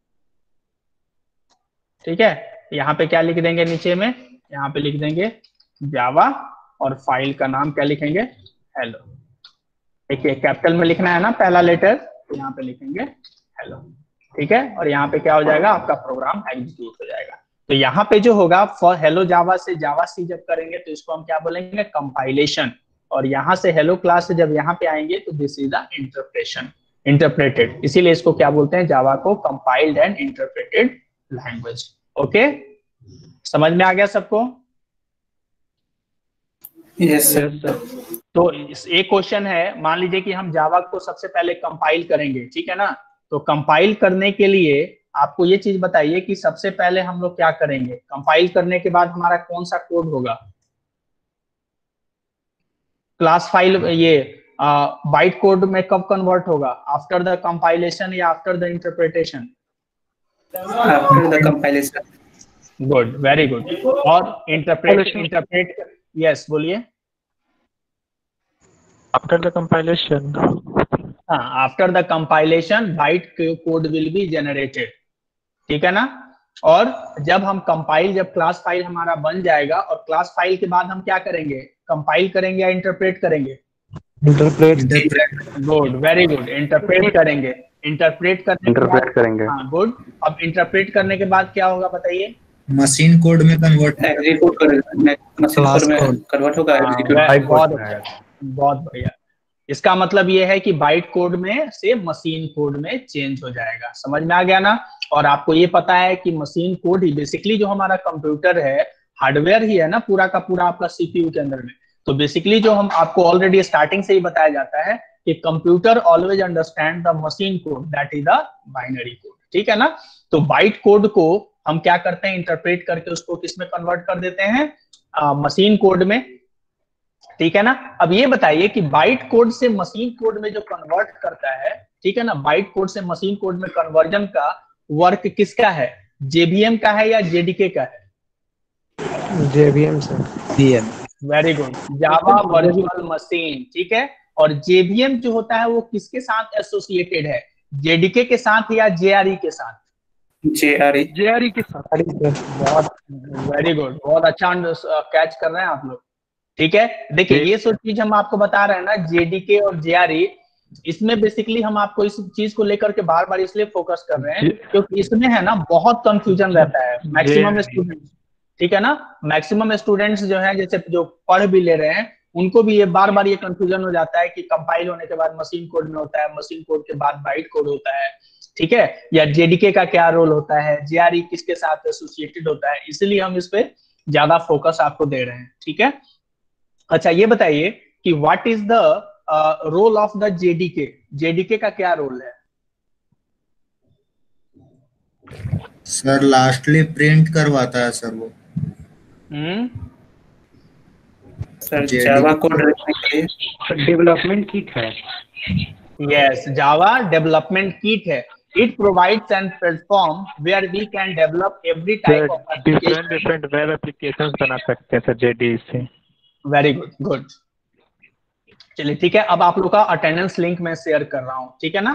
ठीक है, यहाँ पे क्या लिख देंगे नीचे में, यहाँ पे लिख देंगे जावा और फाइल का नाम क्या लिखेंगे, हेलो। देखिए कैपिटल में लिखना है ना पहला लेटर, तो यहाँ पे लिखेंगे हेलो। ठीक है, और यहाँ पे क्या हो जाएगा, आपका प्रोग्राम एग्जीक्यूट हो जाएगा। तो यहाँ पे जो होगा फॉर हेलो जावा से जावा सी जब करेंगे तो इसको हम क्या बोलेंगे, कंपाइलेशन, और यहाँ से हेलो क्लास से जब यहाँ पे आएंगे तो this is the interpretation, interpreted, इसीलिए इसको क्या बोलते हैं, जावा को compiled and interpreted language. Okay, समझ में आ गया सबको? Yes sir. तो एक क्वेश्चन है, मान लीजिए कि हम जावा को सबसे पहले कंपाइल करेंगे, ठीक है ना, तो कंपाइल करने के लिए आपको ये चीज बताइए कि सबसे पहले हम लोग क्या करेंगे, कंपाइल करने के बाद हमारा कौन सा कोड होगा, क्लास फाइल ये बाइट कोड में कब कन्वर्ट होगा, आफ्टर द कंपाइलेशन या after the interpretation? After the compilation. Good, very good. और इंटरप्रेट, यस बोलिए। After the compilation. हाँ, after the compilation byte code will be generated. ठीक है ना, और जब हम कंपाइल, जब क्लास फाइल हमारा बन जाएगा, और क्लास फाइल के बाद हम क्या करेंगे, कंपाइल करेंगे या इंटरप्रेट करेंगे? Interpret. Good, very good, interpret करेंगे। इंटरप्रेट करेंगे। हाँ गुड। अब इंटरप्रेट करने के बाद क्या होगा बताइए? मशीन कोड में कन्वर्ट, एग्जीक्यूट करेगा, मशीन कोड में कन्वर्ट होगा, एग्जीक्यूट। बहुत बढ़िया। इसका मतलब ये है कि बाइट कोड में से मशीन कोड में चेंज हो जाएगा। समझ में आ गया ना? और आपको ये पता है कि मशीन कोड ही बेसिकली जो हमारा कंप्यूटर है, हार्डवेयर ही है ना पूरा का पूरा आपका सीपीयू के अंदर में। तो बेसिकली जो हम आपको ऑलरेडी स्टार्टिंग से ही बताया जाता है कि computer always understand the machine code, that is the binary code. ठीक है ना? तो बाइट कोड को हम क्या करते हैं, इंटरप्रेट करके उसको किसमें कन्वर्ट कर देते हैं, मशीन कोड में। ठीक है ना? अब ये बताइए कि बाइट कोड से मशीन कोड में जो कन्वर्ट करता है, ठीक है ना, बाइट कोड से मशीन कोड में कन्वर्जन का वर्क किसका है, जेवीएम का है या जेडीके का है? JVM सर। Very good, Java virtual machine. ठीक है, और जेवीएम जो होता है वो किसके साथ एसोसिएटेड है, जेडीके के साथ या जेआरई के साथ? JRE के साथ। बहुत वेरी गुड, बहुत अच्छा कैच कर रहे हैं आप लोग। ठीक है, देखिए ये सब चीज हम आपको बता रहे हैं ना, जेडीके और जेआरई, इसमें बेसिकली हम आपको इस चीज को लेकर के बार बार इसलिए फोकस कर रहे हैं क्योंकि इसमें है ना बहुत कंफ्यूजन रहता है मैक्सिमम स्टूडेंट्स। ठीक है ना, मैक्सिमम स्टूडेंट्स जो है जैसे जो पढ़ भी ले रहे हैं उनको भी ये बार बार ये कंफ्यूजन हो जाता है कि कंपाइल होने के बाद मशीन कोड में होता है, मशीन कोड के बाद बाइट कोड होता है, ठीक है, या जेडीके का क्या रोल होता है, जेआरई किसके साथ एसोसिएटेड होता है, इसलिए हम इस पे ज्यादा फोकस आपको दे रहे हैं। ठीक है, अच्छा ये बताइए कि what is the role of the JDK, JDK का क्या रोल है? सर लास्टली प्रिंट करवाता है सर वो। सर जावा कोड लिखने के लिए डेवलपमेंट किट है। यस, जावा डेवलपमेंट किट है। It provides an platform where we can develop every type of application. Different web applications बना सकते हैं सर जेडी से। Very good, good. चलिए ठीक है, अब आप लोग का अटेंडेंस लिंक मैं शेयर कर रहा हूं, ठीक है ना।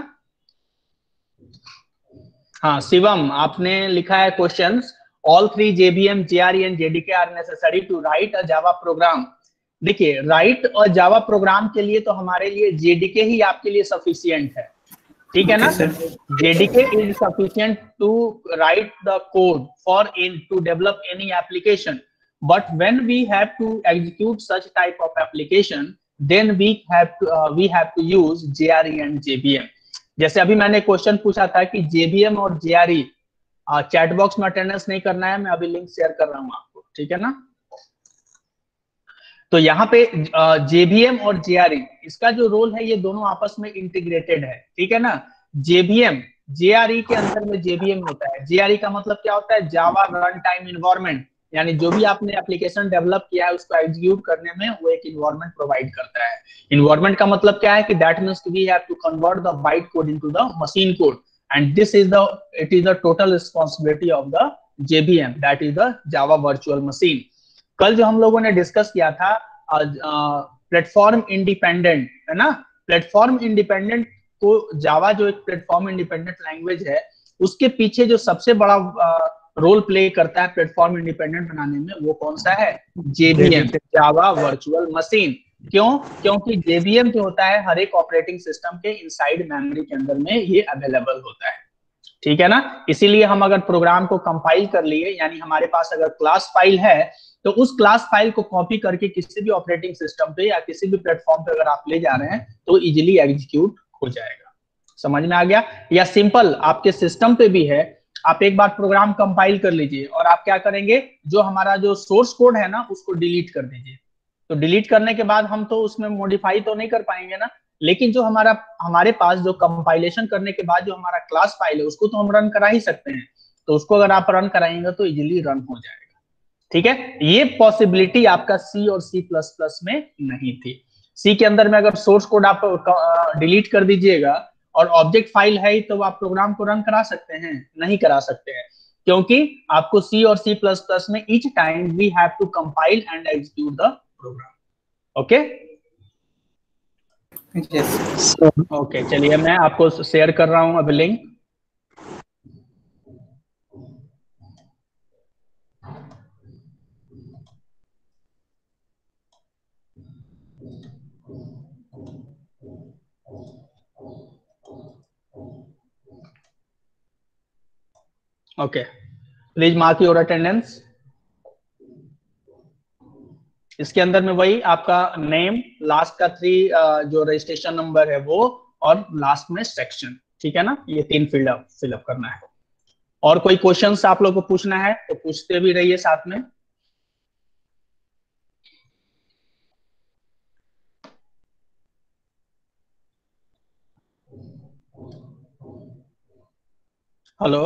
हाँ शिवम, आपने लिखा है questions, all 3 JVM, JRE and JDK are necessary to write a Java program. देखिए, राइट और जावा प्रोग्राम के लिए तो हमारे लिए JDK ही आपके लिए सफिशिएंट है, ठीक है ना। JDK is sufficient to write the code for in to develop any application, but when we have to execute such type of application then we have to use JRE and JVM। जैसे अभी मैंने question पूछा था कि JVM और JRE, chat box में attendance नहीं करना है, मैं अभी लिंक शेयर कर रहा हूं आपको, ठीक है ना। तो यहाँ पे JVM और JRE, इसका जो रोल है ये दोनों आपस में इंटीग्रेटेड है, ठीक है ना। JVM, JRE के अंदर में JVM होता है। JRE का मतलब क्या होता है? जावा रन टाइम इन्वायरमेंट, यानी जो भी आपने एप्लीकेशन डेवलप किया है उसको एग्जीक्यूट करने में वो एक इन्वायरमेंट प्रोवाइड करता है। इन्वायरमेंट का मतलब क्या है कि that means we have to convert the byte code into the machine code, and this is the total responsibility of the JVM, that is the Java virtual machine. कल जो हम लोगों ने डिस्कस किया था प्लेटफॉर्म इंडिपेंडेंट, है ना। Platform independent को जावा जो एक प्लेटफॉर्म इंडिपेंडेंट लैंग्वेज है, उसके पीछे जो सबसे बड़ा रोल प्ले करता है प्लेटफॉर्म इंडिपेंडेंट बनाने में, वो कौन सा है? JVM, Java virtual machine. क्यों? क्योंकि JVM जो होता है हर एक ऑपरेटिंग सिस्टम के इनसाइड मेमोरी के अंदर में ये अवेलेबल होता है, ठीक है ना। इसीलिए हम अगर प्रोग्राम को कंपाइल कर लिए, यानी हमारे पास अगर क्लास फाइल है, तो उस क्लास फाइल को कॉपी करके किसी भी ऑपरेटिंग सिस्टम पे या किसी भी प्लेटफॉर्म पे अगर आप ले जा रहे हैं तो इजीली एग्जीक्यूट हो जाएगा। समझ में आ गया? या सिंपल आपके सिस्टम पे भी है, आप एक बार प्रोग्राम कंपाइल कर लीजिए और आप क्या करेंगे, जो हमारा जो सोर्स कोड है ना उसको डिलीट कर दीजिए। तो डिलीट करने के बाद हम तो उसमें मॉडिफाई तो नहीं कर पाएंगे ना, लेकिन जो हमारे पास जो कंपाइलेशन करने के बाद जो हमारा क्लास फाइल है उसको तो हम रन करा ही सकते हैं। तो उसको अगर आप रन कराएंगे तो इजीली रन हो जाएगा, ठीक है। ये पॉसिबिलिटी आपका C और C++ में नहीं थी। C के अंदर में अगर सोर्स कोड आप डिलीट कर दीजिएगा और ऑब्जेक्ट फाइल है तो आप प्रोग्राम को रन करा सकते हैं? नहीं करा सकते हैं, क्योंकि आपको C और C++ में each time we have to compile and execute the program. Okay okay, चलिए मैं आपको शेयर कर रहा हूं अभी link. Okay, please mark your attendance. इसके अंदर में वही आपका नेम, लास्ट का 3 जो रजिस्ट्रेशन नंबर है वो, और लास्ट में सेक्शन, ठीक है ना। ये 3 फिलअप करना है। और कोई क्वेश्चंस आप लोग को पूछना है तो पूछते भी रहिए साथ में। हेलो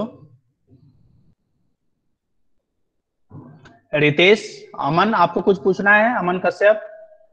रितेश, अमन, आपको कुछ पूछना है? अमन कश्यप।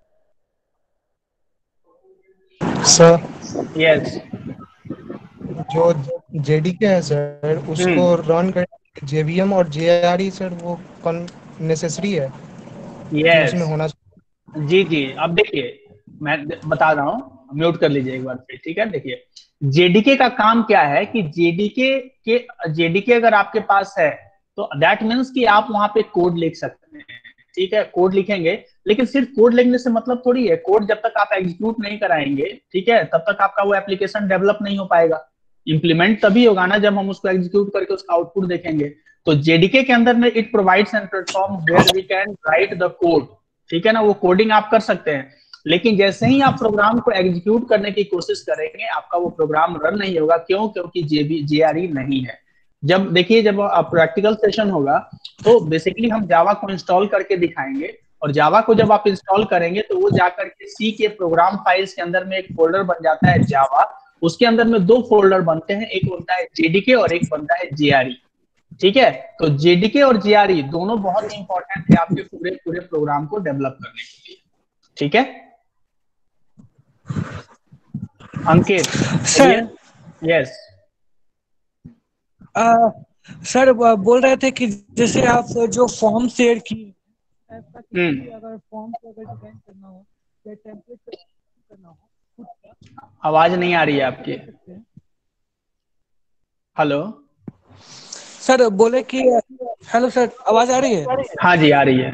सर यस, जो जेडीके है सर, उसको रन करने JVM और JRE सर वो नेसेसरी है कि उसमें होना चाहिए? जी जी। अब देखिए मैं बता रहा हूँ, म्यूट कर लीजिए एक बार फिर, ठीक है। देखिए JDK का काम क्या है कि JDK अगर आपके पास है तो दैट मीन्स कि आप वहां पे कोड लिख सकते हैं, ठीक है। कोड लिखेंगे, लेकिन सिर्फ कोड लिखने से मतलब थोड़ी है। कोड जब तक आप एग्जीक्यूट नहीं कराएंगे, ठीक है, तब तक आपका वो एप्लीकेशन डेवलप नहीं हो पाएगा। इंप्लीमेंट तभी होगा ना जब हम उसको एग्जीक्यूट करके उसका आउटपुट देखेंगे। तो JDK के अंदर में it provides an platform where we can write the code, ठीक है ना। वो कोडिंग आप कर सकते हैं, लेकिन जैसे ही आप प्रोग्राम को एग्जीक्यूट करने की कोशिश करेंगे आपका वो प्रोग्राम रन नहीं होगा। क्यों? क्योंकि JRE नहीं है। जब देखिए, जब प्रैक्टिकल सेशन होगा तो बेसिकली हम जावा को इंस्टॉल करके दिखाएंगे, और जावा को जब आप इंस्टॉल करेंगे तो वो जाकर के C के प्रोग्राम फाइल्स के अंदर में एक फोल्डर बन जाता है जावा। उसके अंदर में 2 फोल्डर बनते हैं, एक बनता है JDK और एक बनता है JRE, ठीक है। तो JDK और JRE दोनों बहुत इंपॉर्टेंट है आपके पूरे प्रोग्राम को डेवलप करने के लिए, ठीक है अंकित सर यस सर बोल रहे थे कि जैसे आप जो फॉर्म शेयर किए ऐसा किसी भी अगर फॉर्म को अगर डिजाइन करना हो या टेम्पलेट करना हो खुद का, आवाज नहीं आ रही है आपकी हेलो सर बोले कि हेलो सर आवाज आ रही है? हाँ जी आ रही है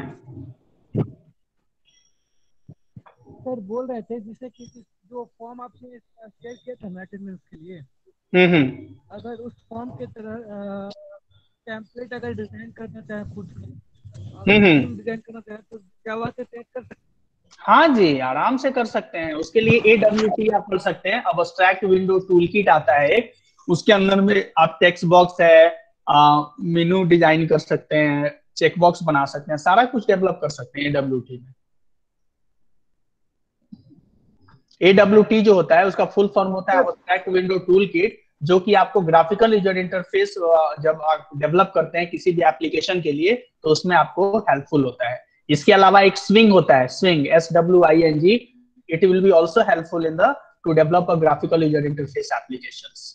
सर बोल रहे थे जैसे कि जो फॉर्म आपने शेयर किया था अटेंडेंस के लिए अगर उस फॉर्म के तरह टेम्पलेट अगर डिजाइन करना चाहे खुद का डिजाइन करना चाहे तो जावा से तैयार कर सकते हैं? हाँ जी आराम से कर सकते हैं उसके लिए AWT आप कर सकते हैं अब्स्ट्रैक्ट विंडो टूल किट आता है एक उसके अंदर में आप टेक्स्ट बॉक्स है मेनू डिजाइन कर सकते हैं चेक बॉक्स बना सकते हैं सारा कुछ डेवलप कर सकते हैं AWT में AWT जो होता है उसका फुल फॉर्म होता है अब्स्ट्रैक्ट विंडो टूल किट जो कि आपको ग्राफिकल यूजर इंटरफेस जब आप डेवलप करते हैं किसी भी एप्लीकेशन के लिए तो उसमें आपको हेल्पफुल होता है इसके अलावा एक स्विंग होता है swing SWING it will be also helpful in the to develop a graphical user interface applications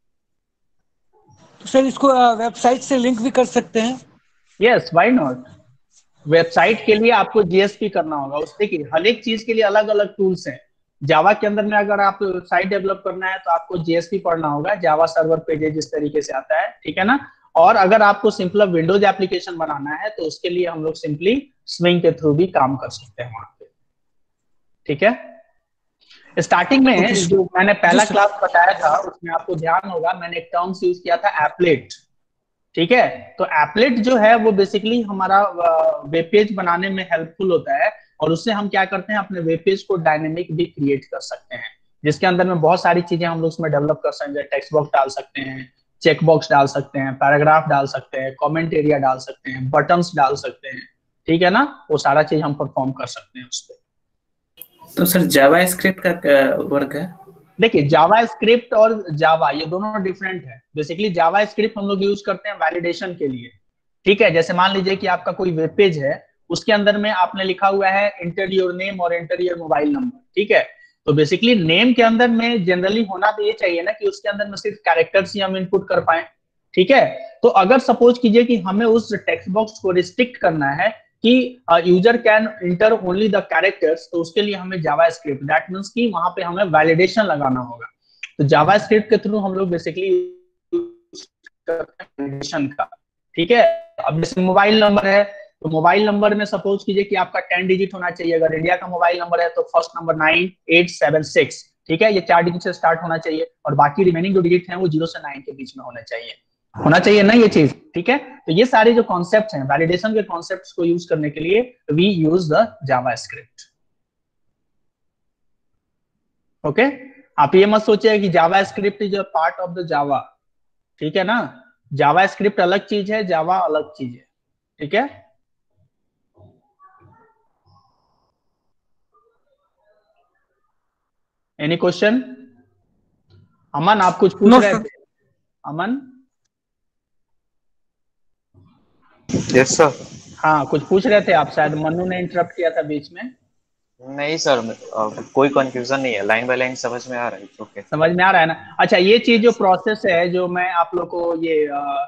तो सर इसको वेबसाइट से लिंक भी कर सकते हैं? यस व्हाई नॉट वेबसाइट के लिए आपको JSP करना होगा उस देखिए हर एक चीज के लिए अलग अलग टूल्स हैं जावा के अंदर में अगर आप साइट डेवलप करना है तो आपको JSP पढ़ना होगा जावा सर्वर पेजेस जिस तरीके से आता है ठीक है ना और अगर आपको सिंपल विंडोज एप्लीकेशन बनाना है तो उसके लिए हम लोग सिंपली स्विंग के थ्रू भी काम कर सकते हैं वहां पे ठीक है स्टार्टिंग में जो मैंने पहला क्लास बताया था उसमें आपको ध्यान होगा मैंने एक टर्म्स यूज किया था एप्लेट ठीक है तो एप्लेट जो है वो बेसिकली हमारा वेब पेज बनाने में हेल्पफुल होता है और उससे हम क्या करते हैं अपने वेब पेज को डायनेमिक भी क्रिएट कर सकते हैं जिसके अंदर में बहुत सारी चीजें हम लोग उसमें डेवलप कर सकते हैं टेक्स्ट बॉक्स डाल सकते हैं चेक बॉक्स डाल सकते हैं पैराग्राफ डाल सकते हैं कमेंट एरिया डाल सकते हैं बटन्स डाल सकते हैं ठीक है ना वो सारा चीज हम परफॉर्म कर सकते हैं उस पर तो सर जावा स्क्रिप्ट का वर्क है देखिए जावा स्क्रिप्ट और जावा ये दोनों डिफरेंट है बेसिकली जावा स्क्रिप्ट हम लोग यूज करते हैं वैलिडेशन के लिए ठीक है जैसे मान लीजिए कि आपका कोई वेब पेज है उसके अंदर में आपने लिखा हुआ है एंटर योर नेम और एंटर योर मोबाइल नंबर ठीक है तो बेसिकली नेम के अंदर में जनरली होना तो ये चाहिए ना कि उसके अंदर में सिर्फ कैरेक्टर्स ही हम इनपुट कर पाए ठीक है तो अगर सपोज कीजिए कि हमें उस टेक्स्ट बॉक्स को रिस्ट्रिक्ट करना है कि user can enter only the characters तो उसके लिए हमें जावा स्क्रिप्ट दैट मींस कि वहां पे हमें वैलिडेशन लगाना होगा तो जावा स्क्रिप्ट के थ्रू हम लोग बेसिकली वैलिडेशन का ठीक है अब जैसे मोबाइल नंबर है तो मोबाइल नंबर में सपोज कीजिए कि आपका 10 डिजिट होना चाहिए अगर इंडिया का मोबाइल नंबर है तो फर्स्ट नंबर 9876 ठीक है ये 4 डिजिट से स्टार्ट होना चाहिए और बाकी रिमेनिंग जो डिजिट हैं वो 0 से 9 के बीच में होना चाहिए ना ये चीज ठीक है तो ये सारे जो कॉन्सेप्ट्स हैं वैलिडेशन के कॉन्सेप्ट्स को यूज करने के लिए we use the JavaScript okay आप ये मत सोचिए कि JavaScript is a part of the Java ठीक है ना जावा स्क्रिप्ट अलग चीज है जावा अलग चीज है ठीक है एनी क्वेश्चन अमन आप कुछ पूछ रहे थे अमन यस सर हाँ कुछ पूछ रहे थे आप शायद मनु ने इंटरप्ट किया था बीच में नहीं सर कोई कंफ्यूजन नहीं है लाइन बाय लाइन समझ में आ रहा है ओके समझ में आ रहा है ना अच्छा ये चीज जो प्रोसेस है जो मैं आप लोग को ये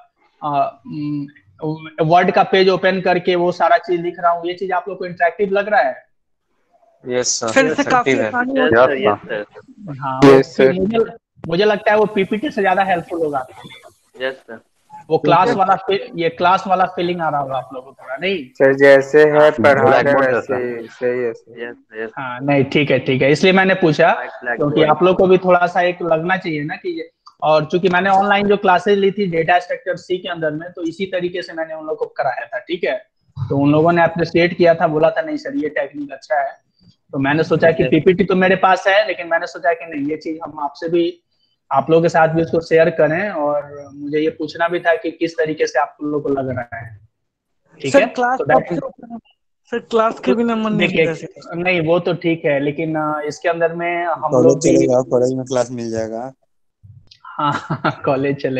वर्ड का पेज ओपन करके वो सारा चीज लिख रहा हूँ ये चीज आप लोग को इंटरेक्टिव लग रहा है यस सर काफी आसानी होती है हाँ मुझे लगता है वो पीपीटी से ज्यादा हेल्पफुल होगा यस सर वो क्लास वाला फीलिंग आ रहा होगा आप लोगों को थोड़ा नहीं सर जैसे है पढ़ा रहे वैसे सही है हाँ नहीं ठीक है इसलिए मैंने पूछा क्योंकि आप लोग को भी थोड़ा सा एक लगना चाहिए ना कि और चूंकि मैंने ऑनलाइन जो क्लासेस ली थी डेटा स्ट्रक्चर सी के अंदर में तो इसी तरीके से मैंने उन लोगों को कराया था ठीक है तो उन लोगों ने अप्रिशिएट किया था बोला था नहीं सर ये टेक्निक अच्छा है तो मैंने सोचा कि पीपीटी तो मेरे पास है लेकिन मैंने सोचा कि नहीं ये चीज हम आपसे भी आप लोगों के साथ भी उसको शेयर करें और मुझे ये पूछना भी था कि किस तरीके से आप लोगों को लग रहा है ठीक है सर क्लास के बिना मन नहीं वो तो ठीक है लेकिन इसके अंदर में हम लोग पढ़ाई में क्लास मिल जाएगा हाँ कॉलेज चले